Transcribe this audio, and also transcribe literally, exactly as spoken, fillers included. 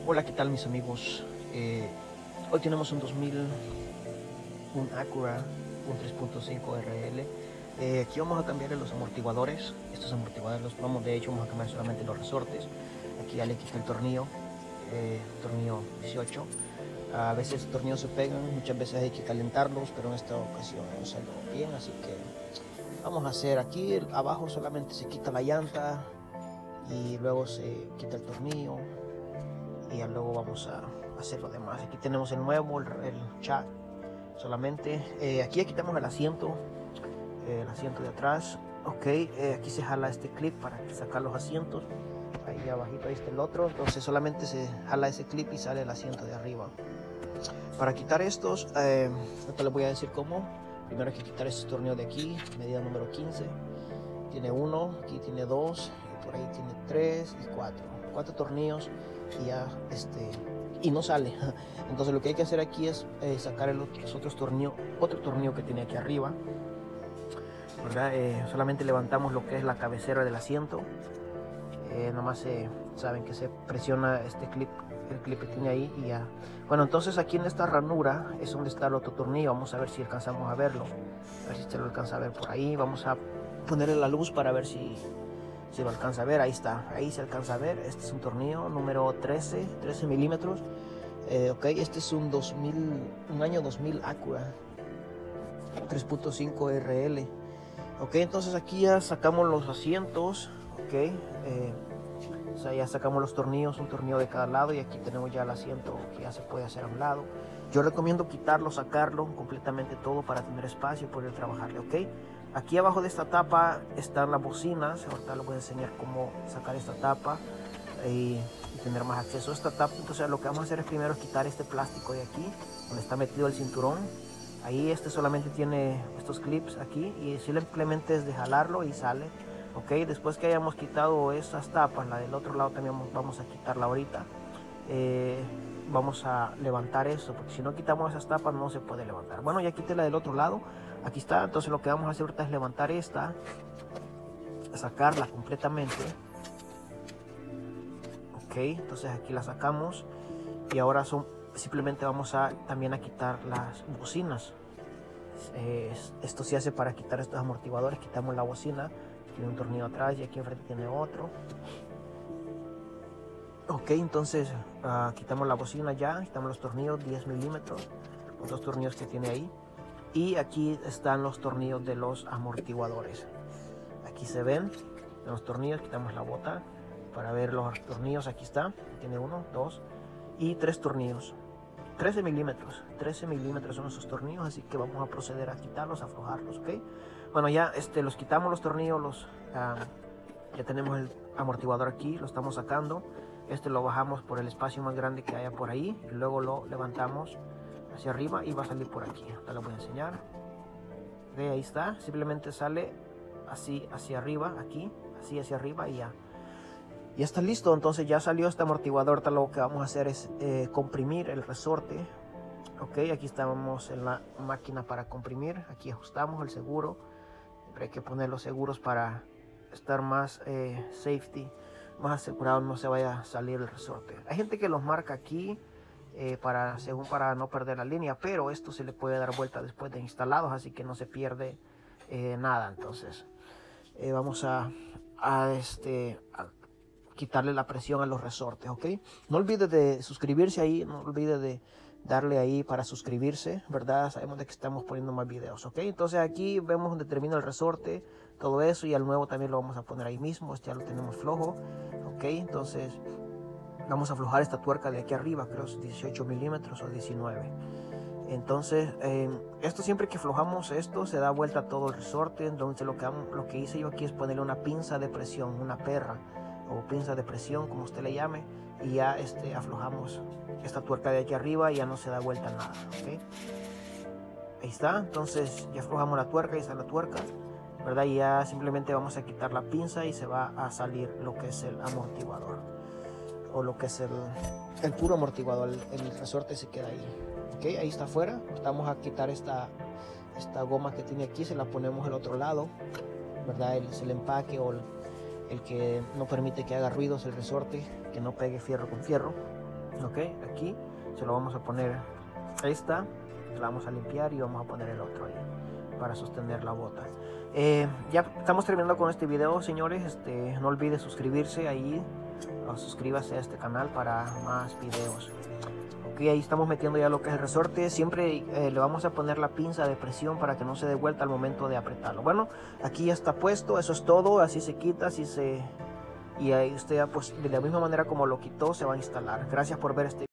Hola, ¿qué tal mis amigos? Eh, hoy tenemos un dos mil, un Acura, un tres punto cinco R L. Eh, aquí vamos a cambiar los amortiguadores. Estos amortiguadores los vamos, de hecho, vamos a cambiar solamente los resortes. Aquí ya le quité el tornillo, eh, tornillo dieciocho. A veces los tornillos se pegan, muchas veces hay que calentarlos, pero en esta ocasión no salió bien, así que vamos a hacer aquí abajo solamente se quita la llanta y luego se quita el tornillo y ya luego vamos a hacer lo demás. Aquí tenemos el nuevo, el, el chat solamente. Eh, aquí ya quitamos el asiento, eh, el asiento de atrás. Ok, eh, aquí se jala este clip para sacar los asientos. Ahí abajito, ahí está el otro. Entonces solamente se jala ese clip y sale el asiento de arriba. Para quitar estos, eh, ahorita les voy a decir cómo. Primero hay que quitar este tornillo de aquí, medida número quince. Tiene uno, aquí tiene dos, y por ahí tiene tres y cuatro. Cuatro tornillos y ya este y no sale. Entonces lo que hay que hacer aquí es eh, sacar el, los otros tornillos, otro tornillo que tiene aquí arriba, ¿verdad? Eh, solamente levantamos lo que es la cabecera del asiento. Eh, nomás eh, saben que se presiona este clip, el clip que tiene ahí y ya. Bueno, entonces aquí en esta ranura es donde está el otro tornillo. Vamos a ver si alcanzamos a verlo, a ver si se lo alcanza a ver por ahí. Vamos a ponerle la luz para ver si se lo alcanza a ver. Ahí está, ahí se alcanza a ver. Este es un tornillo número trece, trece milímetros. Eh, ok, este es un dos mil, un año dos mil Acura tres punto cinco R L. Ok, entonces aquí ya sacamos los asientos. Ok, eh, o sea, ya sacamos los tornillos, un tornillo de cada lado, y aquí tenemos ya el asiento que ya se puede hacer a un lado. Yo recomiendo quitarlo, sacarlo completamente todo para tener espacio y poder trabajarle. Ok, aquí abajo de esta tapa están las bocinas. Ahorita les voy a enseñar cómo sacar esta tapa y, y tener más acceso a esta tapa. Entonces lo que vamos a hacer es primero quitar este plástico de aquí donde está metido el cinturón. Ahí este solamente tiene estos clips aquí y simplemente es de jalarlo y sale. Ok, después que hayamos quitado esas tapas, la del otro lado también vamos a quitarla ahorita. Eh, vamos a levantar eso, porque si no quitamos esas tapas no se puede levantar. Bueno, ya quité la del otro lado, aquí está. Entonces lo que vamos a hacer ahorita es levantar esta, sacarla completamente. Ok, entonces aquí la sacamos y ahora son, simplemente vamos a también a quitar las bocinas. Eh, esto se hace para quitar estos amortiguadores. Quitamos la bocina, tiene un tornillo atrás y aquí enfrente tiene otro. Ok, entonces uh, quitamos la bocina ya, quitamos los tornillos diez milímetros, los dos tornillos que tiene ahí, y aquí están los tornillos de los amortiguadores. Aquí se ven los tornillos, quitamos la bota para ver los tornillos. Aquí está, tiene uno, dos y tres tornillos, trece milímetros, trece milímetros son esos tornillos, así que vamos a proceder a quitarlos, a aflojarlos. Ok, bueno, ya este, los quitamos los tornillos, los, uh, ya tenemos el amortiguador aquí, lo estamos sacando. Este lo bajamos por el espacio más grande que haya por ahí y luego lo levantamos hacia arriba y va a salir por aquí. Ahora lo voy a enseñar. Ve, ahí está, simplemente sale así hacia arriba, aquí, así hacia arriba y ya. Ya está listo, entonces ya salió este amortiguador. Ahora lo que vamos a hacer es eh, comprimir el resorte. Ok, aquí estamos en la máquina para comprimir. Aquí ajustamos el seguro. Siempre hay que poner los seguros para estar más eh, safety, más asegurado, no se vaya a salir el resorte. Hay gente que los marca aquí eh, para, según para no perder la línea, pero esto se le puede dar vuelta después de instalados, así que no se pierde eh, nada. Entonces eh, vamos a, a, este, a quitarle la presión a los resortes. Ok, no olvide de suscribirse ahí, no olvide de darle ahí para suscribirse, verdad. Sabemos de que estamos poniendo más videos. Ok, entonces aquí vemos donde termina el resorte, todo eso, y al nuevo también lo vamos a poner ahí mismo. Este ya lo tenemos flojo. Ok, entonces vamos a aflojar esta tuerca de aquí arriba, creo que es dieciocho milímetros o diecinueve. Entonces eh, esto, siempre que aflojamos esto se da vuelta todo el resorte. Entonces lo que, lo que hice yo aquí es ponerle una pinza de presión, una perra o pinza de presión, como usted le llame, y ya este, aflojamos esta tuerca de aquí arriba y ya no se da vuelta nada. ¿Okay? Ahí está, entonces ya aflojamos la tuerca, ahí está la tuerca, ¿verdad? Y ya simplemente vamos a quitar la pinza y se va a salir lo que es el amortiguador, o lo que es el, el puro amortiguador. El, el resorte se queda ahí. ¿Ok? Ahí está afuera. Vamos a quitar esta, esta goma que tiene aquí, se la ponemos al otro lado, ¿verdad? El, es el empaque o el, el que no permite que haga ruidos el resorte, que no pegue fierro con fierro. Ok, aquí se lo vamos a poner esta, la vamos a limpiar y vamos a poner el otro ahí para sostener la bota. Eh, ya estamos terminando con este video, señores. Este, no olvide suscribirse ahí, o suscríbase a este canal para más videos. Ok, ahí estamos metiendo ya lo que es el resorte. Siempre eh, le vamos a poner la pinza de presión para que no se dé vuelta al momento de apretarlo. Bueno, aquí ya está puesto, eso es todo. Así se quita, así se... Y ahí usted, pues, de la misma manera como lo quitó, se va a instalar. Gracias por ver este video.